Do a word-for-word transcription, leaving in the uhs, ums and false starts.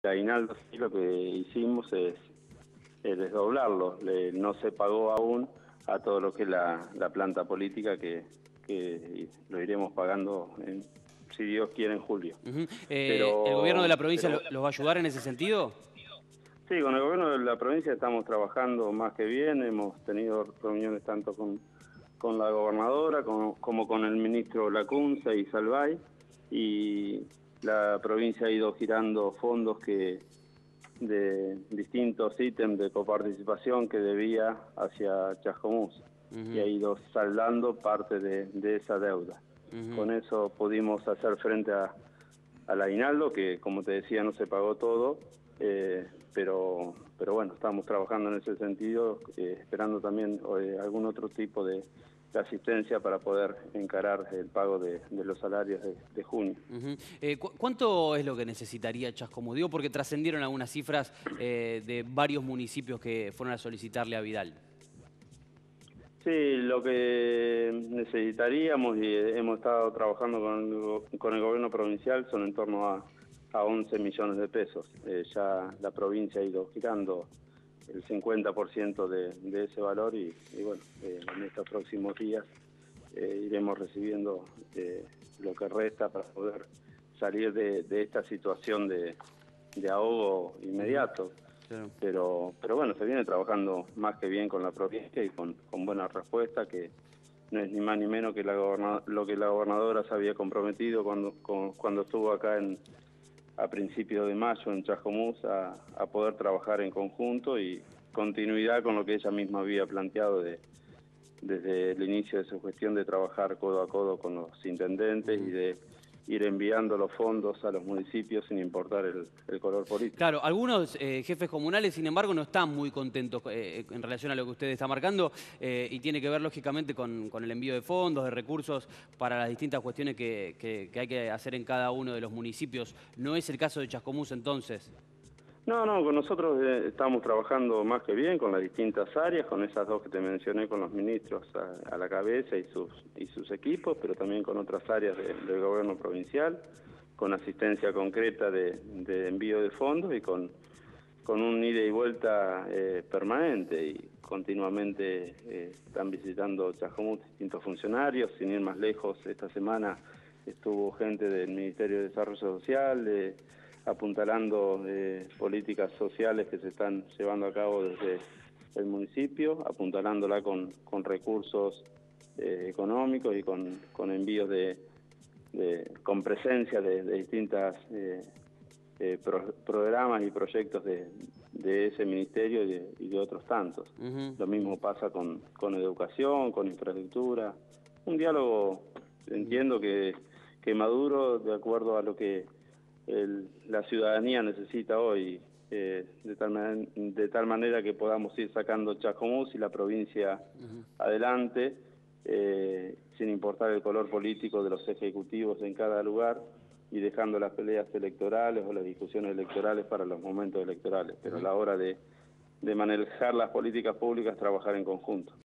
aguinaldo sí lo que hicimos es, es desdoblarlo. Le, no se pagó aún a todo lo que es la, la planta política que, que lo iremos pagando, en, si Dios quiere, en julio. Uh-huh. eh, ¿El gobierno de Pero, la provincia pero lo, los va a ayudar en ese sentido? sí, con el gobierno de la provincia estamos trabajando más que bien, hemos tenido reuniones tanto con, con la gobernadora como, como con el ministro Lacunza y Salvay, y la provincia ha ido girando fondos que de distintos ítems de coparticipación que debía hacia Chascomús, uh-huh. y ha ido saldando parte de, de esa deuda. Uh-huh. Con eso pudimos hacer frente a, al aguinaldo, que como te decía no se pagó todo, eh, pero, pero bueno, estamos trabajando en ese sentido, eh, esperando también eh, algún otro tipo de, de asistencia para poder encarar el pago de, de los salarios de, de junio. Uh-huh. eh, ¿cu ¿Cuánto es lo que necesitaría Chascomús? Digo, porque trascendieron algunas cifras eh, de varios municipios que fueron a solicitarle a Vidal. Sí, lo que necesitaríamos, y hemos estado trabajando con, con el gobierno provincial, son en torno a, a once millones de pesos. Eh, ya la provincia ha ido girando el cincuenta por ciento de, de ese valor y, y bueno, eh, en estos próximos días eh, iremos recibiendo eh, lo que resta para poder salir de, de esta situación de, de ahogo inmediato. Claro. Pero, pero bueno, se viene trabajando más que bien con la provincia y con, con buena respuesta, que no es ni más ni menos que la lo que la gobernadora se había comprometido cuando, con, cuando estuvo acá en, a principios de mayo en Chascomús a, a poder trabajar en conjunto y continuidad con lo que ella misma había planteado de, desde el inicio de su gestión, de trabajar codo a codo con los intendentes y de ir enviando los fondos a los municipios sin importar el, el color político. Claro, algunos eh, jefes comunales, sin embargo, no están muy contentos eh, en relación a lo que usted está marcando eh, y tiene que ver, lógicamente, con, con el envío de fondos, de recursos para las distintas cuestiones que, que, que hay que hacer en cada uno de los municipios. ¿No es el caso de Chascomús, entonces? No, no, con nosotros eh, estamos trabajando más que bien con las distintas áreas, con esas dos que te mencioné, con los ministros a, a la cabeza y sus, y sus equipos, pero también con otras áreas de, del gobierno provincial, con asistencia concreta de, de envío de fondos y con, con un ida y vuelta eh, permanente, y continuamente eh, están visitando Chascomús distintos funcionarios. Sin ir más lejos, esta semana estuvo gente del Ministerio de Desarrollo Social, de apuntalando eh, políticas sociales que se están llevando a cabo desde el municipio, apuntalándola con, con recursos eh, económicos y con, con envíos de, de con presencia de, de distintas eh, eh, pro, programas y proyectos de, de ese ministerio y de, y de otros tantos. Uh-huh. Lo mismo pasa con, con educación, con infraestructura. Un diálogo, entiendo que, que maduro, de acuerdo a lo que El, la ciudadanía necesita hoy, eh, de, tal man de tal manera que podamos ir sacando Chascomús y la provincia uh-huh. adelante, eh, sin importar el color político de los ejecutivos en cada lugar, y dejando las peleas electorales o las discusiones electorales para los momentos electorales, pero uh-huh. a la hora de, de manejar las políticas públicas, trabajar en conjunto.